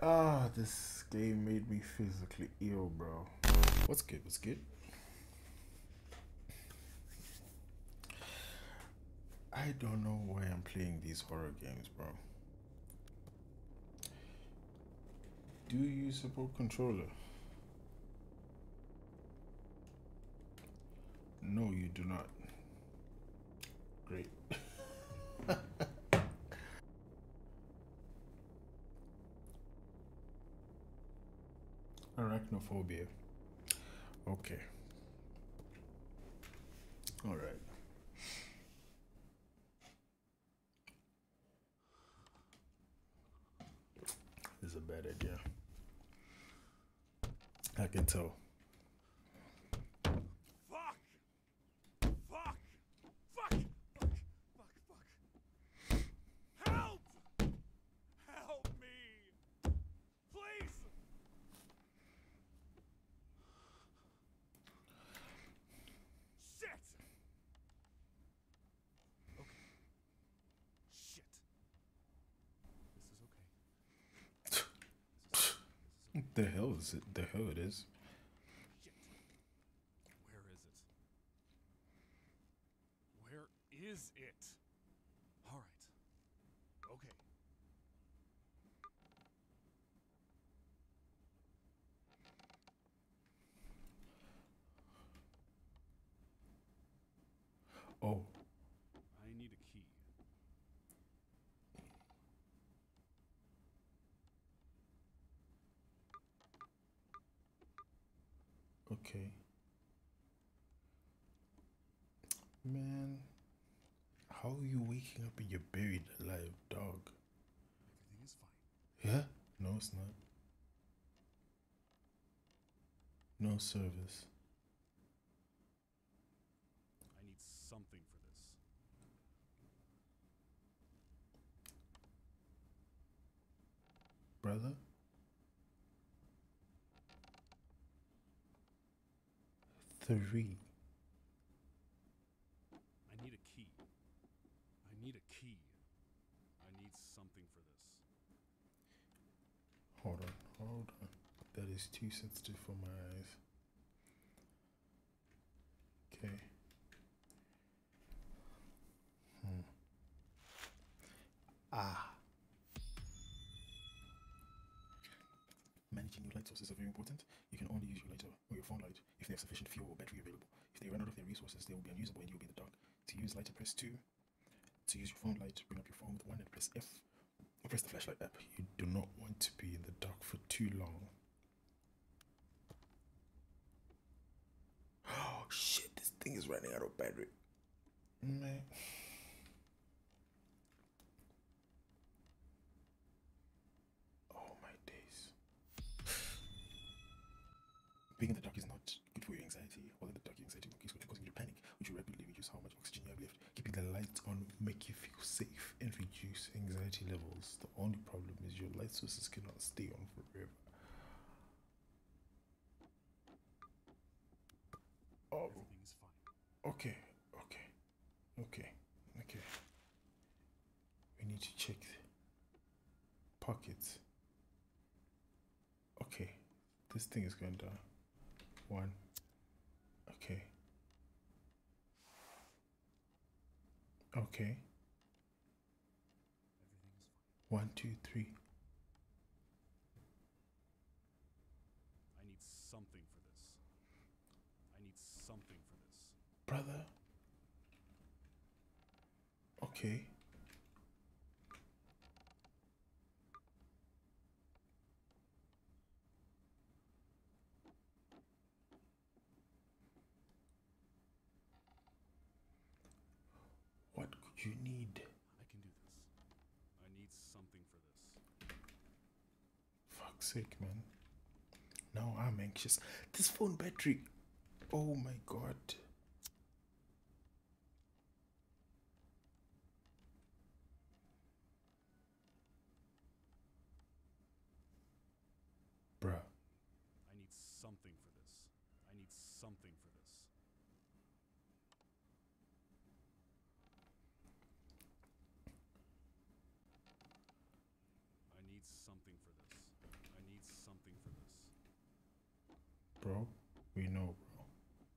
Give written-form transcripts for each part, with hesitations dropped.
Ah, this game made me physically ill, bro. What's good? What's good? I don't know why I'm playing these horror games, bro. Do you use a pro controller? No, you do not. Great. Arachnophobia. Okay. All right. This is a bad idea. I can tell. Fuck! Fuck! Fuck! Fuck! Fuck! Fuck! Help! Help me! Please! Shit! Okay. Shit. This is okay. The hell is it? The hell it is. Shit. Where is it? Where is it? All right. Okay. Oh, I need a key. okay. Man, how are you waking up and you're buried alive, dog? Everything is fine. Yeah? No, it's not. No service. I need something for this. Brother? 3. I need a key. I need a key. I need something for this. Hold on, hold on. That is too sensitive for my eyes. Okay. Ah. Managing your light sources are very important. You can only use your lighter or your phone light if they have sufficient fuel or battery available. If they run out of their resources, they will be unusable and you'll be in the dark. To use lighter, press 2. To use your phone light, bring up your phone with 1 and press F. Or press the flashlight app. You do not want to be in the dark for too long. Oh shit, this thing is running out of battery. Man. Oh my days. Being in the dark is not good for your anxiety. While in the dark, your anxiety will keep causing you to panic, which will rapidly reduce how much oxygen you have left. Keeping the lights on will make you feel safe and reduce anxiety levels. The only problem is your light sources cannot stay on forever. Oh, Everything is fine. okay, okay, okay, okay. We need to check pockets. Okay, this thing is going down. 1. Okay. Okay. Everything is fine. 1, 2, 3. I need something for this. I need something for this. Brother. Okay. What could you need? I can do this. I need something for this. Fuck's sake, man. Now I'm anxious. This phone battery. Oh my god. Bruh. I need something for this. I need something for this. I need something for this. bro. We know, bro.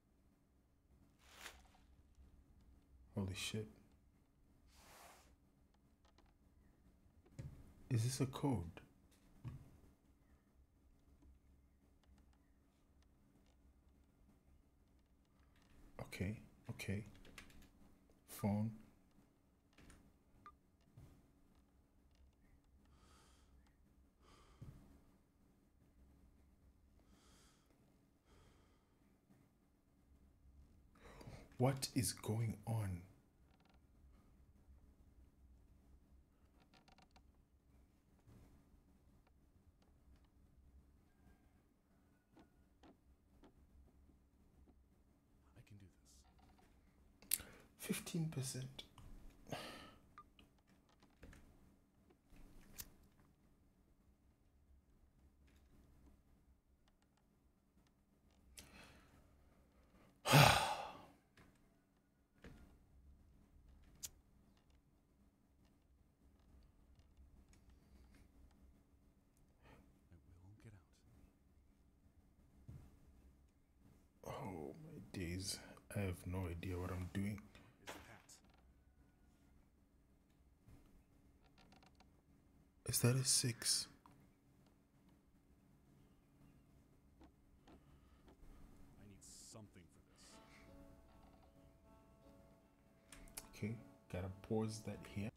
Holy shit. Is this a code? Okay, okay. Phone. What is going on? I can do this. 15%. I will get out. Oh my days. I have no idea what I'm doing. Is the hat. Is that a 6? I need something for this. Okay, gotta pause that here.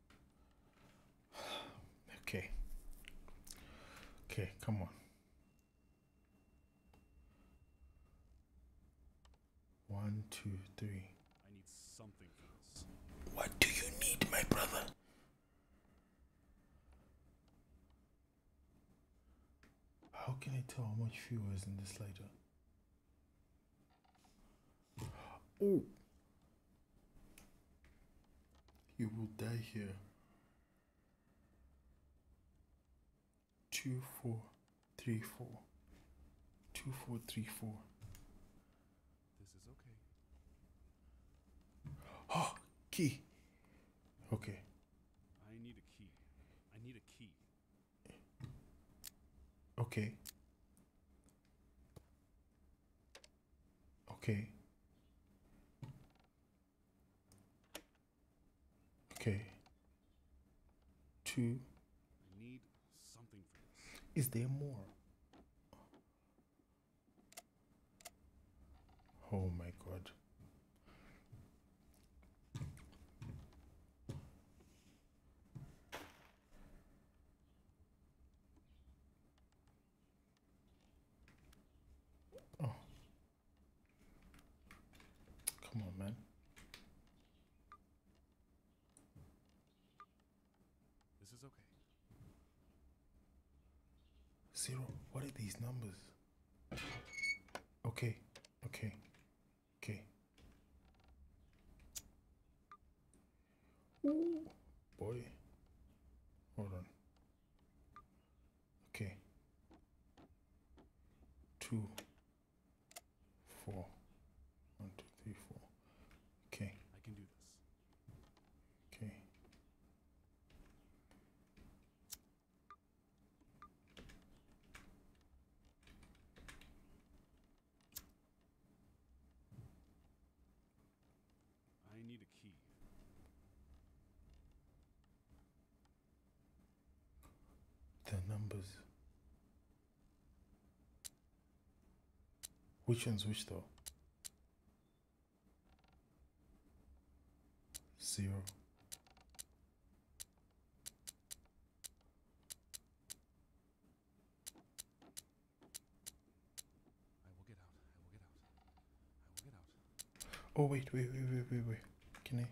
Okay. Okay, come on. 1, 2, 3. I need something for this. What do you need, my brother? How can I tell how much fuel is in this lighter? Oh! You will die here. 2, 4, 3, 4. 2, 4, 3, 4. This is okay. Oh, key. Okay. I need a key. I need a key. Okay. Okay. Okay. 2. I need something for this. Is there more? Oh my god. Oh. Come on, man. This is okay. 0. What are these numbers? Okay. Okay. Okay. Ooh. Boy. Hold on. Okay. 2, 4. 1, 2, 3, 4. Okay. I can do this. Okay. I need a key. The numbers. Which one's which though? 0. I will get out. I will get out. I will get out. Oh wait. Can I?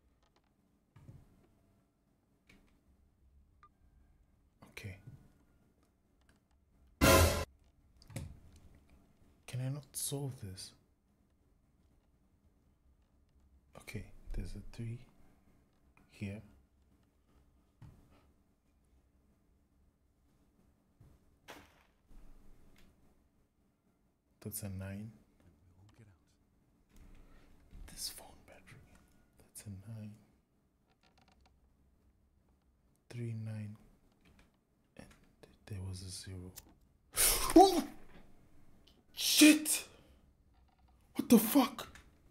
Okay. Can I not solve this? Okay, there's a 3 here. That's a 9. I will get out. This phone battery. That's a 9. 3, 9. And there was a 0. shit! What the fuck?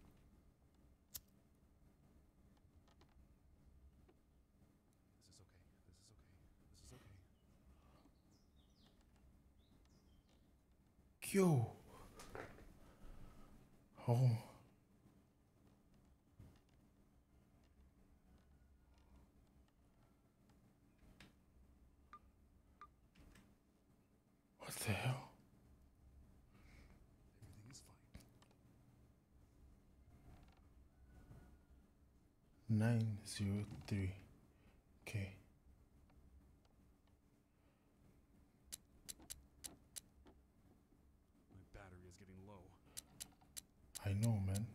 This is okay. This is okay. Yo. Oh. What the hell? Everything is fine. 903. Okay. My battery is getting low. I know, man.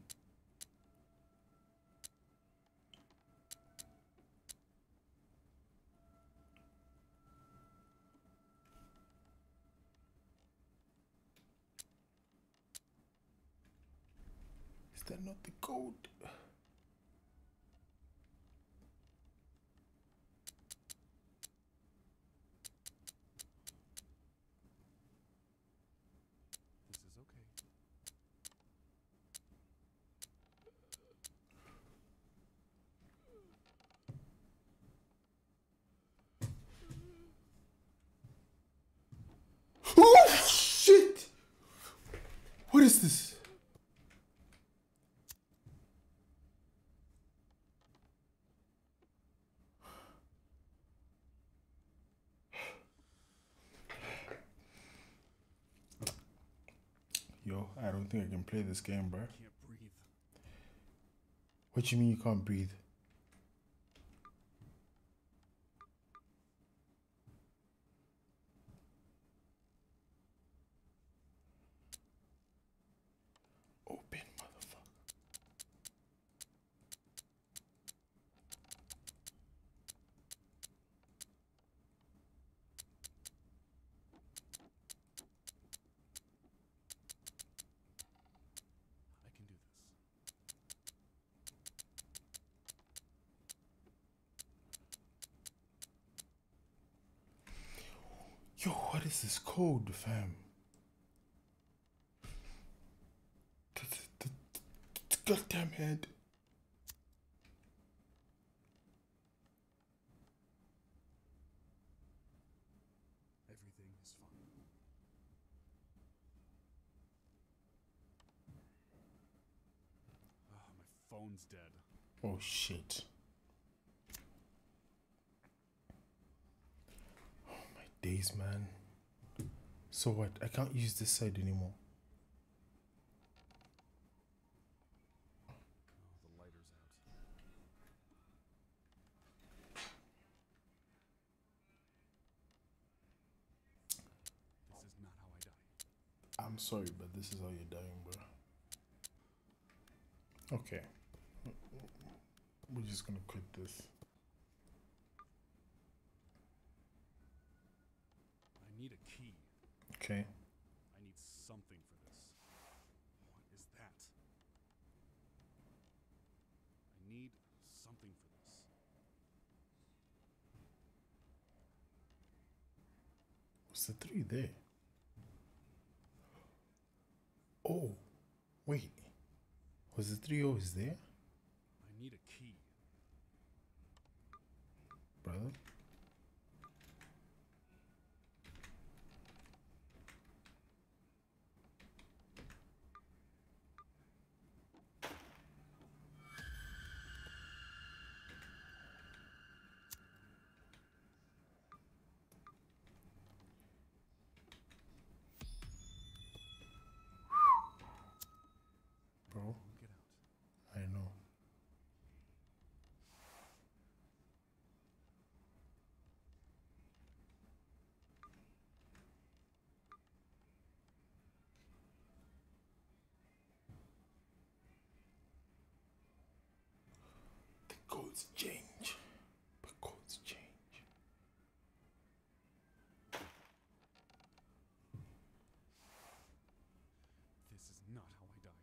Is that not the code? This is okay. Oh shit! What is this? Yo, I don't think I can play this game, bro. I can't breathe. What you mean you can't breathe? Open, motherfucker. I can do this. Yo, what is this code, fam? Goddamn head. Everything is fine. Ah, my phone's dead. Oh shit. Oh my days, man. So what? I can't use this side anymore. Oh, the lighter's out. This is not how I die. I'm sorry, but this is how you're dying, bro. Okay. We're just gonna quit this. I need a key. Okay. I need something for this. What is that? I need something for this. Was the 3 there? Oh, wait. Was the 3 always there, I need a key. brother? Bro, We'll get out. I know. The codes change. The codes change. This is not how I die.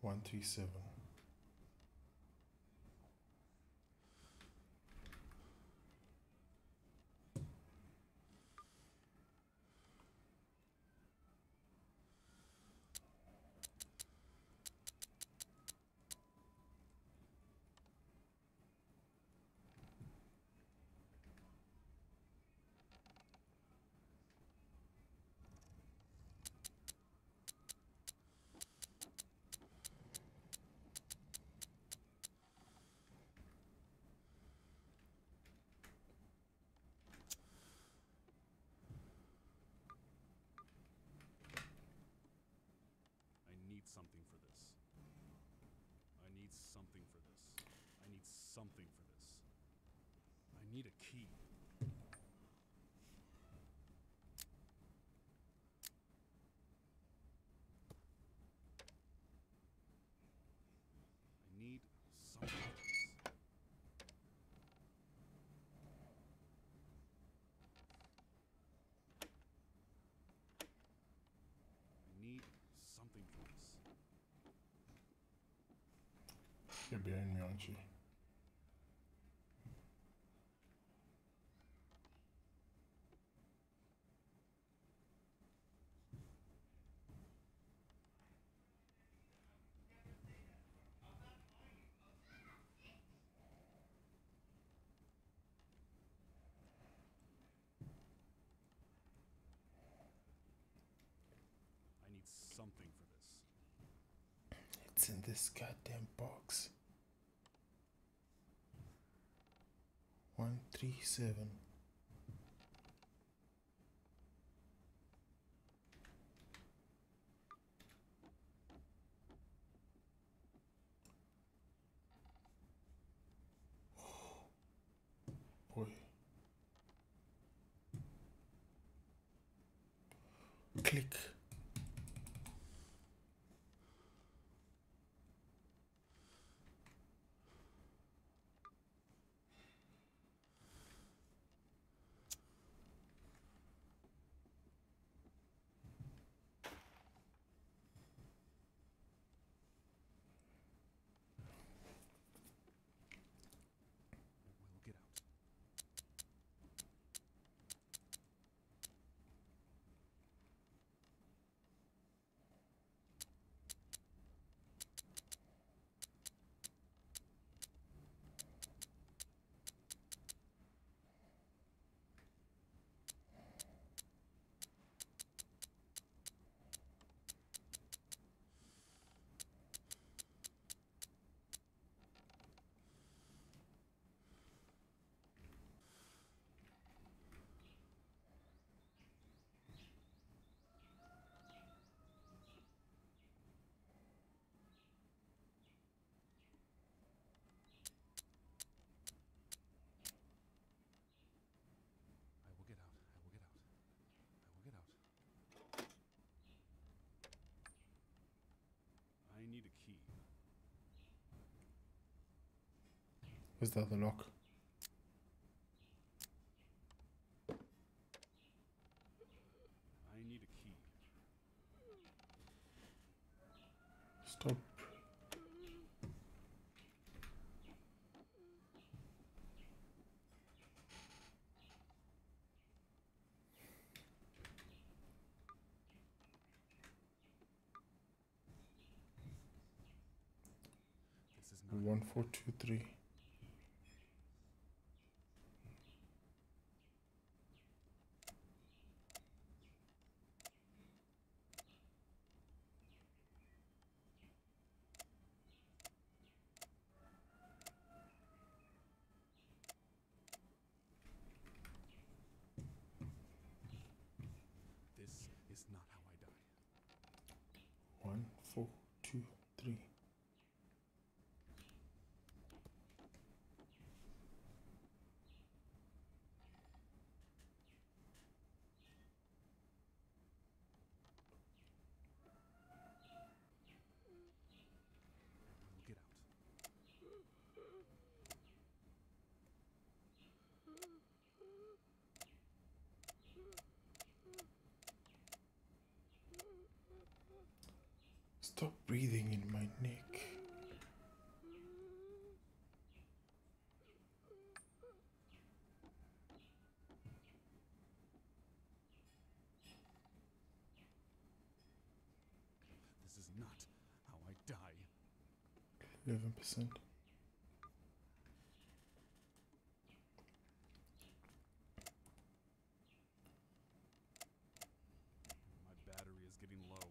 137. I need something for this. I need something for this. I need something for this. I need a key. I need something for this. I need something for this. You're behind me, aren't you? I need something for this. It's in this goddamn box. 137. Boy. Click. I will get out. I will get out. I will get out. I will get out. I need a key. Is that the lock? I need a key. Stop. This is not. 1423. This is not how I die. 1423. Stop breathing in my neck. This is not how I die. 11%. My battery is getting low.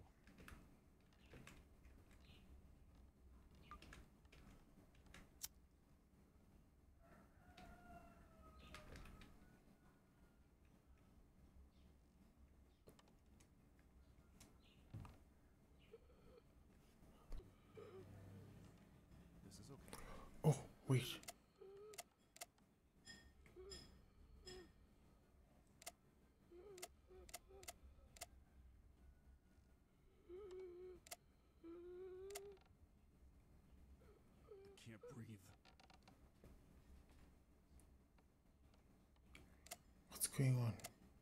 This is okay. Oh, wait. I can't breathe. What's going on?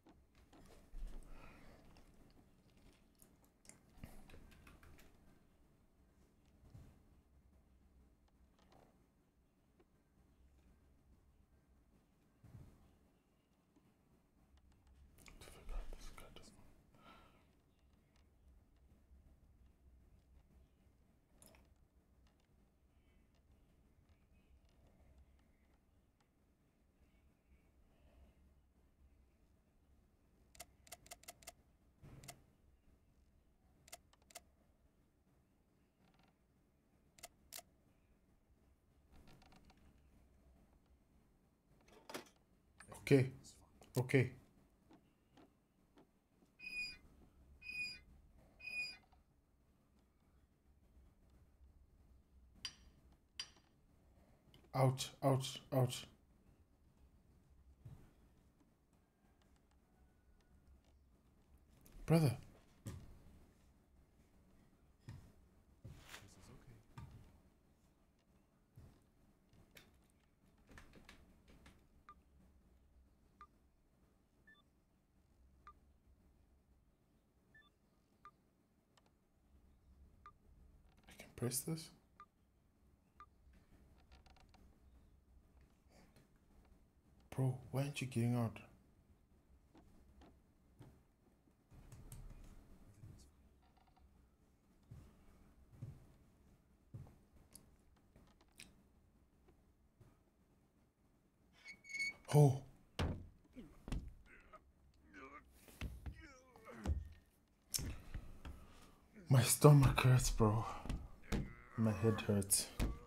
Figure out this goddamn. Okay, It's fine. okay. Out, out, out. Brother, This is okay. I can press this. Bro, why aren't you getting out? Oh, my stomach hurts, bro. My head hurts.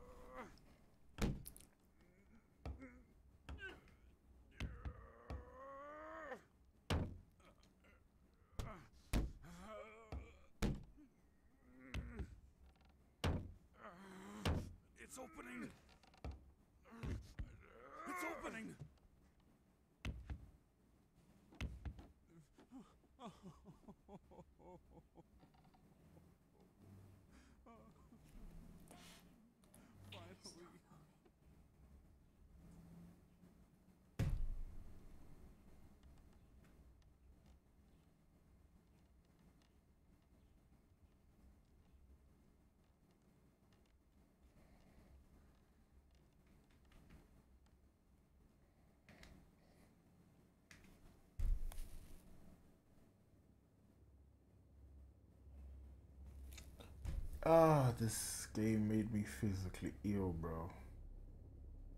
It's opening. It's opening. Finally. Ah, this game made me physically ill, bro.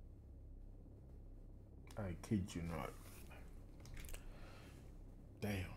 I kid you not. Damn.